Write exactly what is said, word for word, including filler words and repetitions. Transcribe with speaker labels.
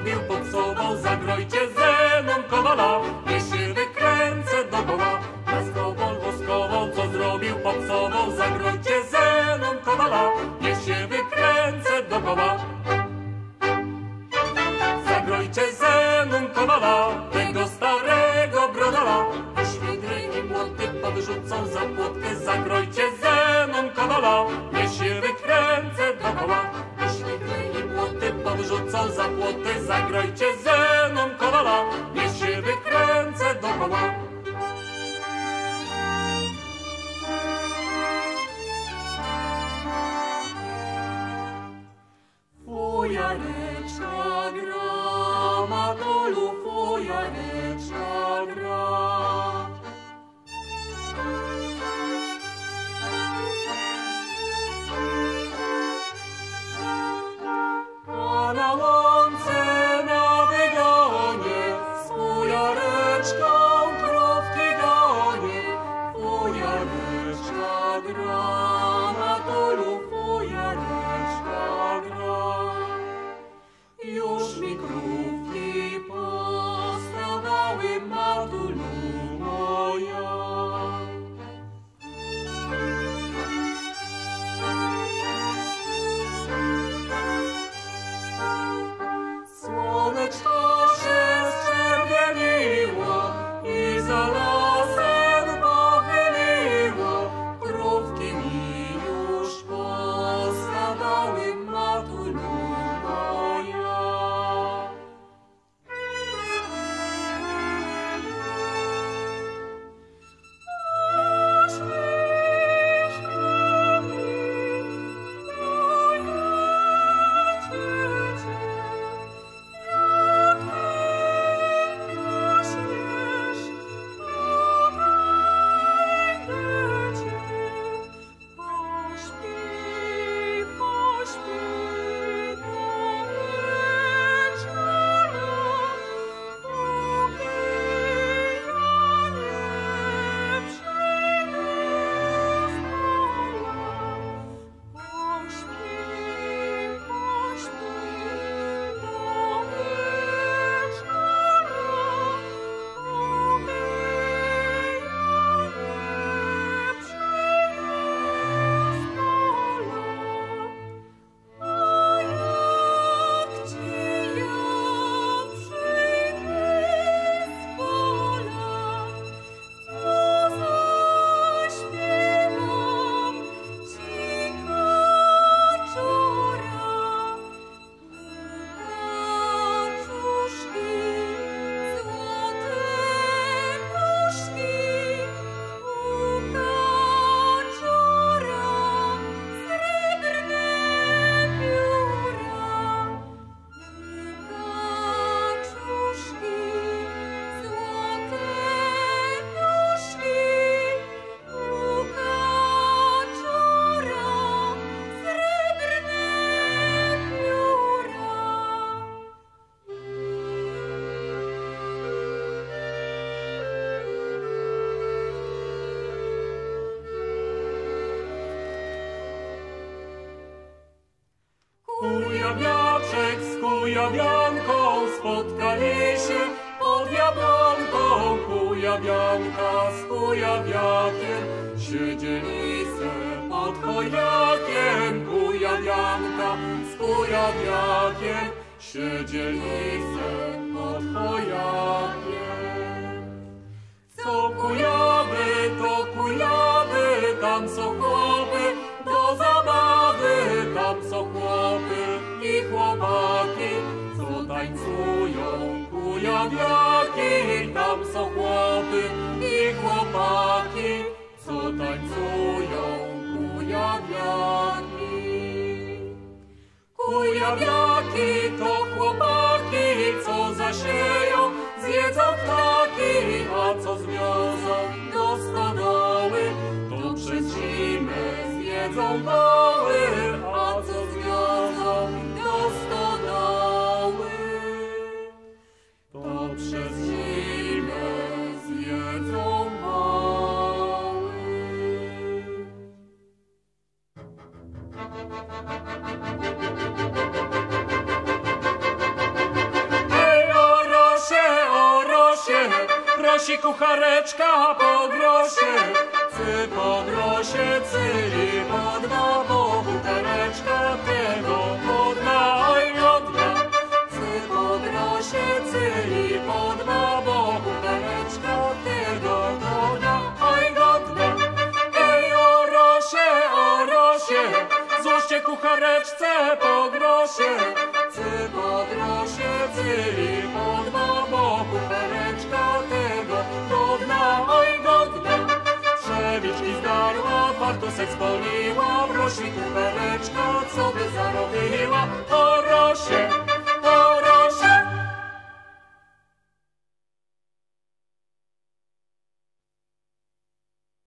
Speaker 1: zrobił, popsował, zagrojcie ze mną kowala, niech się wykręcę dokoła. Laskową, woskową, co zrobił, popsował, zagrojcie ze mną kowala, niech się wykręcę dokoła. Zagrojcie ze mną kowala, tego starego brodala, i świdry i młoty powyrzucą za płotkę. Zagrojcie ze mną kowala, niech się wykręcę dokoła. I świdry i młoty powyrzucą za płoty. Zagrojcie ze mną kowala, niech się wykręcę dokoła. Fujareczka gra, Matolu, fujareczka gra. A na łące na wygonie z fujareczką krówki goni. Fujareczka gra, Matolu, fujareczka gra. Już mi krówki postawały, Matulu moja. Słoneczko się zczerwieniło i za lasem pochyliło. Krówki mi już postawały, Matulu moja. Kujawiaczek z kujawianką spotkali się pod jabłonką. Kujawianka z kujawiakiem siedzieli se pod chojakiem. Kujawianka z kujawiakiem siedzieli se pod chojakiem. Co kujawy, to kujawy, tam są chłopy do zabawy. Tam są chłopy i chłopaki, co tańcują kujawiaki. Tam są chłopy i chłopaki, co tańcują kujawiaki. Kujawiaki to chłopaki, co zasieją, zjedzą ptaki, a co zwiozą do stodoły, to przez zimę zjedzą woły. A co zwiozą do stodoły, to przez zimę zjedzą woły. prosi kuchareczka po grosie, cy po grosie, cyli pod babą, kuchareczka tego podna, oj miodna. Cy po grosie, cyli pod babą, kuchareczka tego podna, oj godna. Ej o rosie, o rosie, złoście kuchareczce po grosie, cy po grosie, cyli pod babą, kuchareczka tego godna, oj godna. Trzewiczki zdarła, fartusek spoliła, prosi kuchareczka, co by zarobiła o rosie.